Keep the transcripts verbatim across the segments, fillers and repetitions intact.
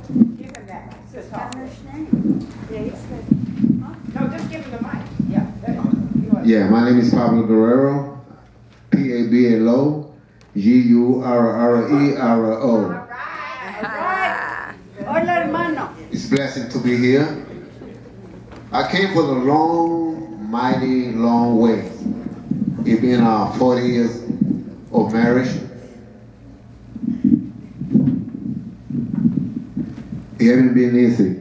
Give him that mic. Just talk. Yeah, he's good. Huh? No, just give him the mic. Yeah. There you go. Yeah, my name is Pablo Guerrero, P A B L O, G U R R E R O. All right. All right. Hola, hermano. It's a blessing to be here. I came for the long, mighty, long way. It's been uh, forty years of marriage. It hasn't been easy.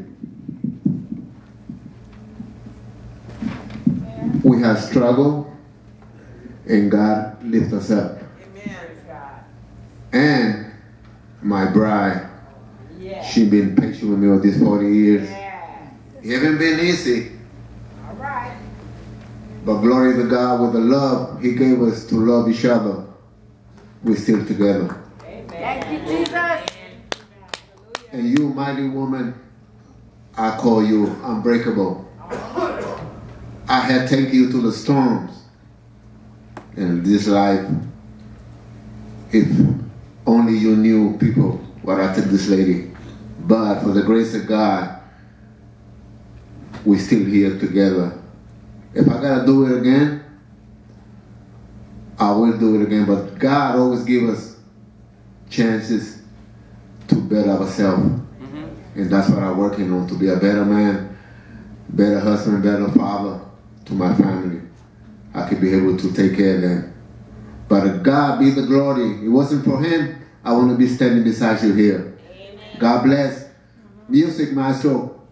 We have struggled, and God lifts us up. Amen. And my bride, Yeah. she's been patient with me all these forty years. Yeah. It hasn't been easy, All right. but glory to God with the love He gave us to love each other. We're still together. Amen. Thank you, Jesus. And you, mighty woman, I call you unbreakable. I had taken you to the storms. In this life, if only you knew, people, what I took this lady. But for the grace of God, we're still here together. If I gotta do it again, I will do it again. But God always gives us chances to better ourselves. Mm-hmm. And that's what I'm working on, to be a better man, better husband, better father to my family. I could be able to take care of them. But God be the glory. It wasn't for Him, I want to be standing beside you here. Amen. God bless. Mm-hmm. Music, maestro.